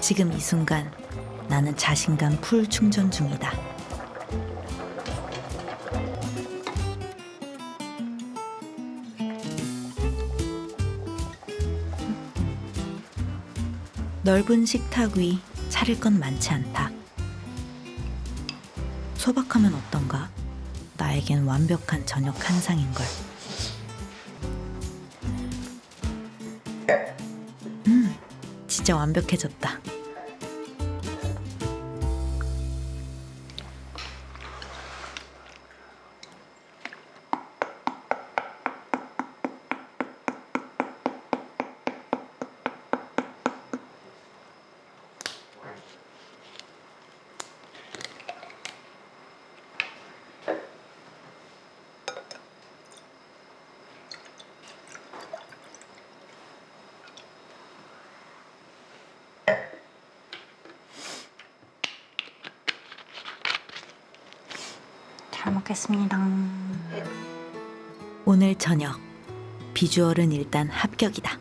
지금 이 순간 나는 자신감 풀 충전 중이다. 넓은 식탁 위 차릴 건 많지 않다. 소박하면 어떤가? 나에겐 완벽한 저녁 한상인걸. 진짜 완벽해졌다. 잘 먹겠습니다. 오늘 저녁 비주얼은 일단 합격이다.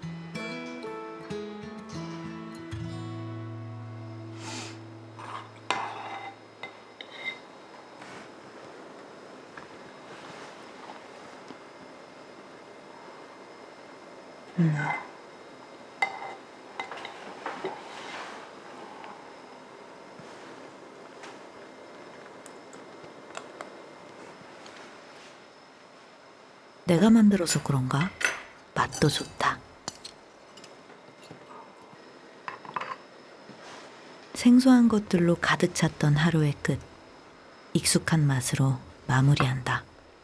내가 만들어서 그런가? 맛도 좋다. 생소한 것들로 가득 찼던 하루의 끝. 익숙한 맛으로 마무리한다.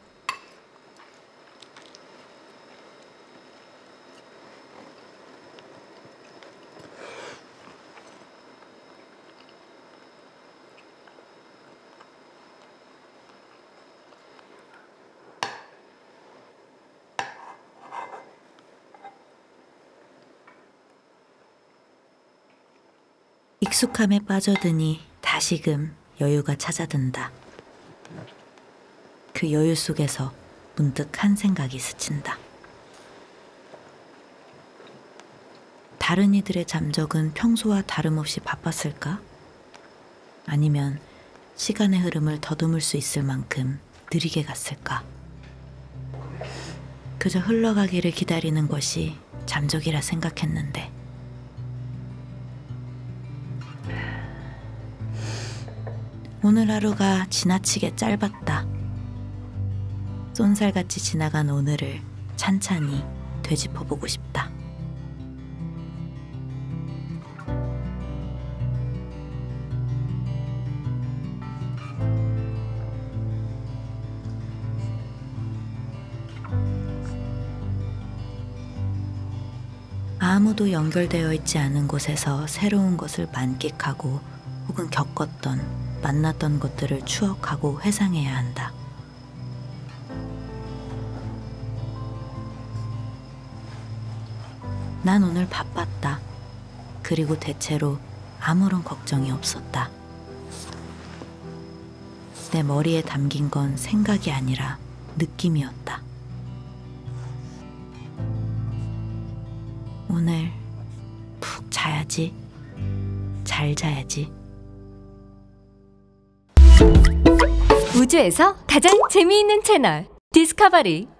익숙함에 빠져드니 다시금 여유가 찾아든다. 그 여유 속에서 문득 한 생각이 스친다. 다른 이들의 잠적은 평소와 다름없이 바빴을까? 아니면 시간의 흐름을 더듬을 수 있을 만큼 느리게 갔을까? 그저 흘러가기를 기다리는 것이 잠적이라 생각했는데 오늘 하루가 지나치게 짧았다. 쏜살같이 지나간 오늘을 찬찬히 되짚어보고 싶다. 아무도 연결되어 있지 않은 곳에서 새로운 것을 만끽하고 혹은 겪었던 만났던 것들을 추억하고 회상해야 한다. 난 오늘 바빴다. 그리고 대체로 아무런 걱정이 없었다. 내 머리에 담긴 건 생각이 아니라 느낌이었다. 오늘 푹 자야지. 잘 자야지. 우주에서 가장 재미있는 채널 디스커버리.